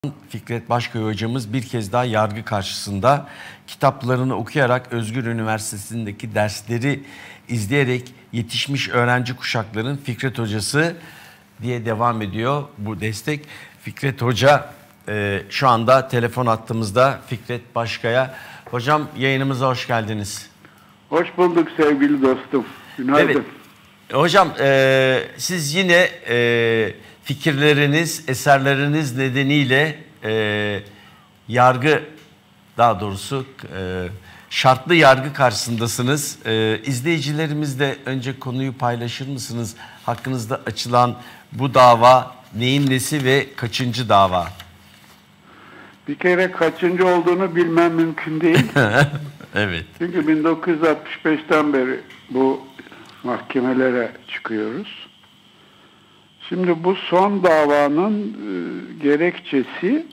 Fikret Başkaya hocamız bir kez daha yargı karşısında kitaplarını okuyarak Özgür Üniversitesi'ndeki dersleri izleyerek yetişmiş öğrenci kuşakların Fikret hocası diye devam ediyor bu destek. Fikret Hoca şu anda telefon hattımızda. Fikret Başkaya. Hocam yayınımıza hoş geldiniz. Hoş bulduk sevgili dostum. Günaydın. Evet. Hocam siz yine fikirleriniz, eserleriniz nedeniyle yargı, daha doğrusu şartlı yargı karşısındasınız. İzleyicilerimizle önce konuyu paylaşır mısınız? Hakkınızda açılan bu dava neyin nesi ve kaçıncı dava? Bir kere kaçıncı olduğunu bilmem mümkün değil. Evet. Çünkü 1965'ten beri bu mahkemelere çıkıyoruz. Şimdi bu son davanın gerekçesi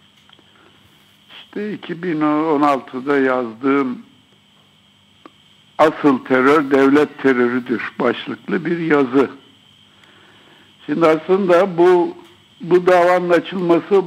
işte 2016'da yazdığım "Asıl terör devlet terörüdür" başlıklı bir yazı. Şimdi aslında bu davanın açılması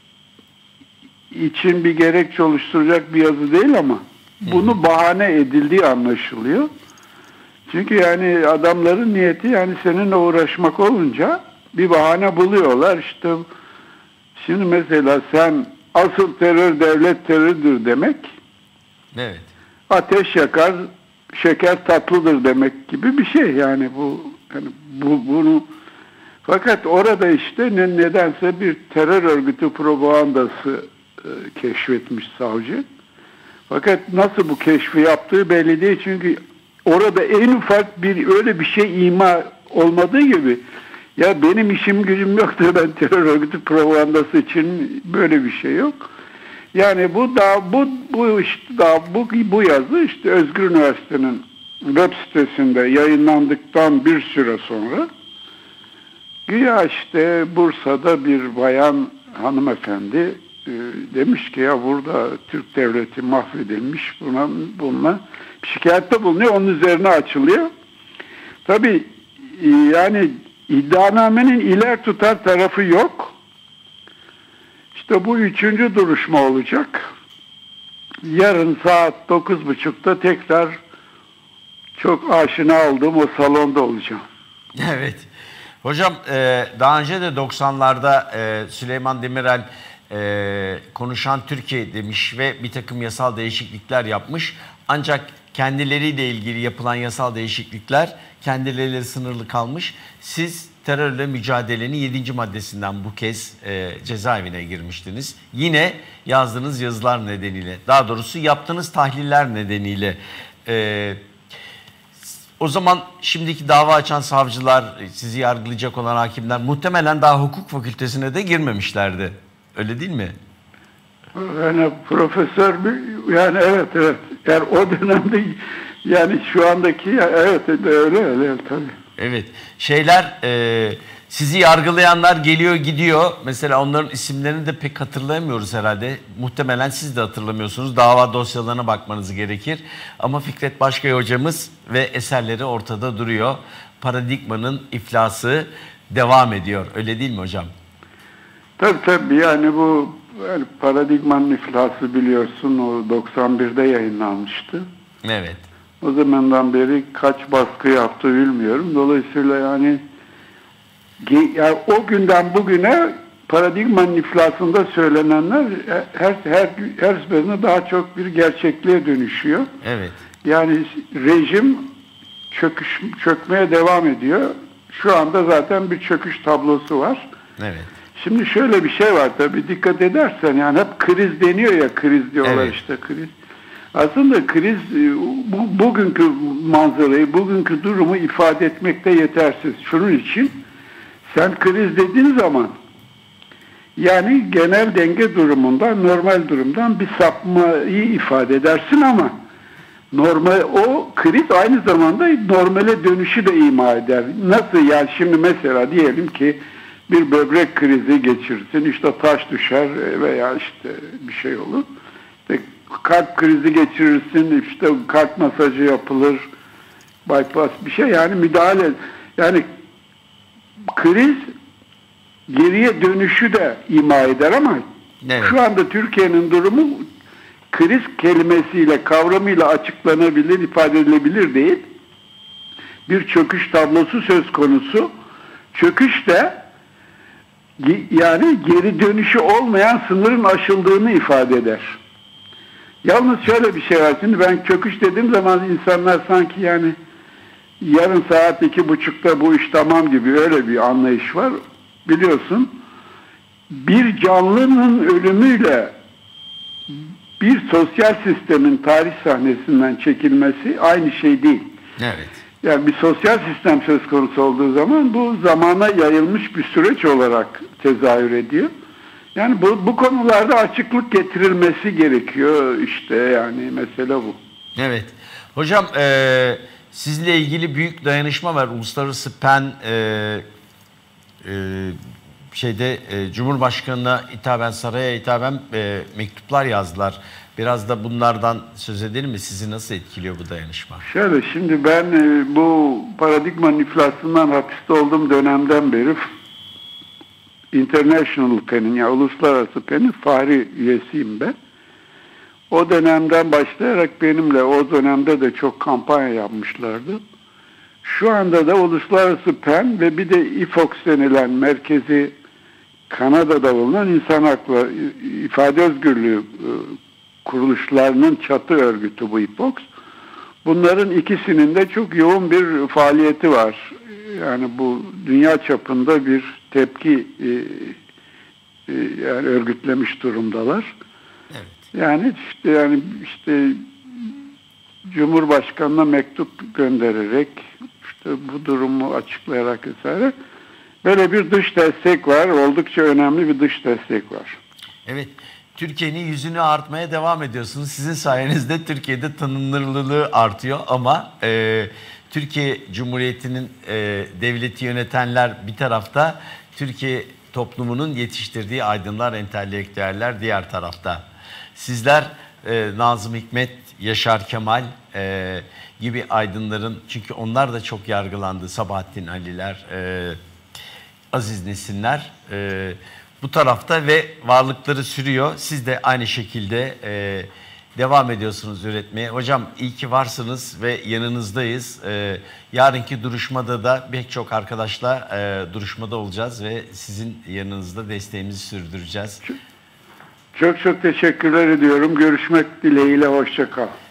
için bir gerekçe oluşturacak bir yazı değil ama bunu bahane edildiği anlaşılıyor. Çünkü yani adamların niyeti yani seninle uğraşmak olunca bir bahane buluyorlar. İşte şimdi mesela sen asıl terör devlet terörüdür demek. Evet. Ateş yakar, şeker tatlıdır demek gibi bir şey yani bunu. Fakat orada işte nedense bir terör örgütü propagandası keşfetmiş savcı. Fakat nasıl bu keşfi yaptığı belli değil çünkü orada en ufak öyle bir şey ima olmadığı gibi ya benim işim gücüm yoktu, ben terör örgütü propagandası için böyle bir şey yok. Yani bu yazı işte Özgür Üniversitesi'nin web sitesinde yayınlandıktan bir süre sonra güya işte Bursa'da bir bayan hanımefendi demiş ki ya burada Türk devleti mahvedilmiş, bununla şikayette bulunuyor, onun üzerine açılıyor. Tabii yani iddianamenin iler tutar tarafı yok. İşte bu 3. duruşma olacak. Yarın saat 9.30'da tekrar çok aşina olduğum o salonda olacağım. Evet. Hocam daha önce de 90'larda Süleyman Demirel konuşan Türkiye demiş ve bir takım yasal değişiklikler yapmış. Ancak kendileriyle ilgili yapılan yasal değişiklikler kendileriyle sınırlı kalmış. Siz terörle mücadelenin 7. maddesinden bu kez cezaevine girmiştiniz. Yine yazdığınız yazılar nedeniyle, daha doğrusu yaptığınız tahliller nedeniyle. O zaman şimdiki dava açan savcılar, sizi yargılayacak olan hakimler muhtemelen daha hukuk fakültesine de girmemişlerdi. Öyle değil mi? Yani profesör yani evet. Yani o dönemde yani şu andaki evet öyle tabii. Evet. Sizi yargılayanlar geliyor gidiyor. Mesela onların isimlerini de pek hatırlayamıyoruz herhalde. Muhtemelen siz de hatırlamıyorsunuz. Dava dosyalarına bakmanız gerekir. Ama Fikret Başkaya hocamız ve eserleri ortada duruyor. Paradigmanın iflası devam ediyor. Öyle değil mi hocam? Tabii yani bu Paradigmanın iflası biliyorsun o 91'de yayınlanmıştı. Evet. O zamandan beri kaç baskı yaptı bilmiyorum. Dolayısıyla yani o günden bugüne Paradigmanın iflasında söylenenler her seferinde daha çok bir gerçekliğe dönüşüyor. Evet. Yani rejim çökmeye devam ediyor. Şu anda zaten bir çöküş tablosu var. Evet. Şimdi şöyle bir şey var tabii, dikkat edersen yani hep kriz deniyor ya, kriz diyorlar, evet. İşte kriz. Aslında kriz bugünkü manzarayı, bugünkü durumu ifade etmekte yetersiz. Şunun için sen kriz dediğin zaman yani genel denge durumundan, normal durumdan bir sapmayı ifade edersin ama o kriz aynı zamanda normale dönüşü de ima eder. Nasıl yani, şimdi mesela diyelim ki bir böbrek krizi geçirsin, işte taş düşer veya işte bir şey olur. İşte kalp krizi geçirirsin, işte kalp masajı yapılır, bypass bir şey, yani müdahale. Yani kriz geriye dönüşü de ima eder ama evet. Şu anda Türkiye'nin durumu kriz kelimesiyle, kavramıyla açıklanabilir, ifade edilebilir değil. Bir çöküş tablosu söz konusu. Çöküş de yani geri dönüşü olmayan sınırın aşıldığını ifade eder. Yalnız şöyle bir şey var. Şimdi ben çöküş dediğim zaman insanlar sanki yani yarın saat 2.30'da bu iş tamam gibi öyle bir anlayış var. Biliyorsun bir canlının ölümüyle bir sosyal sistemin tarih sahnesinden çekilmesi aynı şey değil. Evet. Yani bir sosyal sistem söz konusu olduğu zaman bu zamana yayılmış bir süreç olarak tezahür ediyor. Yani bu konularda açıklık getirilmesi gerekiyor işte yani mesele bu. Evet. Hocam sizinle ilgili büyük dayanışma var. Uluslararası PEN Cumhurbaşkanı'na hitaben, saraya hitaben mektuplar yazdılar. Biraz da bunlardan söz edelim mi? Sizi nasıl etkiliyor bu dayanışma? Şöyle, şimdi ben bu paradigmanın iflasından hapiste olduğum dönemden beri International PEN'in, yani Uluslararası PEN'in fahri üyesiyim ben. O dönemden başlayarak benimle o dönemde de çok kampanya yapmışlardı. Şu anda da Uluslararası PEN ve bir de IFOX denilen merkezi Kanada'da bulunan insan hakları, ifade özgürlüğü kuruluşlarının çatı örgütü bu IFOX. Bunların ikisinin de çok yoğun bir faaliyeti var. Yani bu dünya çapında bir tepki yani örgütlemiş durumdalar. Evet. Yani işte Cumhurbaşkanı'na mektup göndererek işte bu durumu açıklayarak vesaire böyle bir dış destek var. Oldukça önemli bir dış destek var. Evet. Türkiye'nin yüzünü artmaya devam ediyorsunuz. Sizin sayenizde Türkiye'de tanınırlılığı artıyor ama Türkiye Cumhuriyeti'nin devleti yönetenler bir tarafta, Türkiye toplumunun yetiştirdiği aydınlar, entelektüeller diğer tarafta. Sizler Nazım Hikmet, Yaşar Kemal gibi aydınların, çünkü onlar da çok yargılandı. Sabahattin Ali'ler, Aziz Nesinler bu tarafta ve varlıkları sürüyor. Siz de aynı şekilde devam ediyorsunuz üretmeye. Hocam iyi ki varsınız ve yanınızdayız. Yarınki duruşmada da pek çok arkadaşla duruşmada olacağız ve sizin yanınızda desteğimizi sürdüreceğiz. Çok çok teşekkürler ediyorum. Görüşmek dileğiyle. Hoşça kal.